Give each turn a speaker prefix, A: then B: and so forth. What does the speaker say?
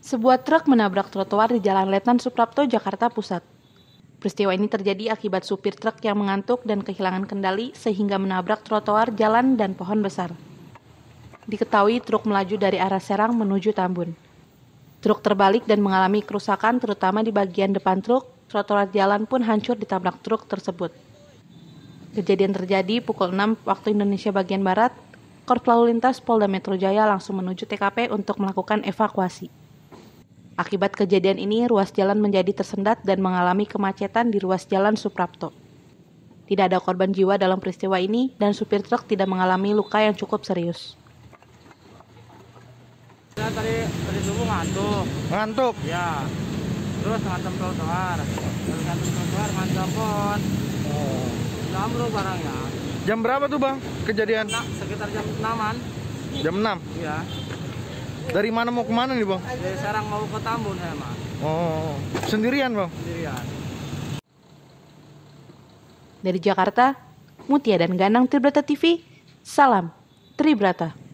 A: Sebuah truk menabrak trotoar di Jalan Letnan Suprapto, Jakarta Pusat. Peristiwa ini terjadi akibat supir truk yang mengantuk dan kehilangan kendali sehingga menabrak trotoar, jalan, dan pohon besar. Diketahui truk melaju dari arah Serang menuju Tambun. Truk terbalik dan mengalami kerusakan terutama di bagian depan truk, trotoar jalan pun hancur ditabrak truk tersebut. Kejadian terjadi pukul 6 waktu Indonesia bagian Barat. Korps Lalu Lintas Polda Metro Jaya langsung menuju TKP untuk melakukan evakuasi. Akibat kejadian ini, ruas jalan menjadi tersendat dan mengalami kemacetan di ruas jalan Suprapto. Tidak ada korban jiwa dalam peristiwa ini dan supir truk tidak mengalami luka yang cukup serius.
B: Ya, tadi subuh ngantuk.
C: Ngantuk?
B: Ya. Terus ngantem trotoar. Terus ngantem trotoar, ngantem pohon. Ambruk barangnya.
C: Jam berapa tuh bang kejadian?
B: Sekitar jam 6-an.
C: Jam 6?
B: Iya.
C: Dari mana mau kemana nih bang?
B: Dari Serang mau ke Tambun saya mah.
C: Oh, sendirian bang?
B: Sendirian.
A: Dari Jakarta, Mutia dan Ganang, Tribrata TV, salam Tribrata.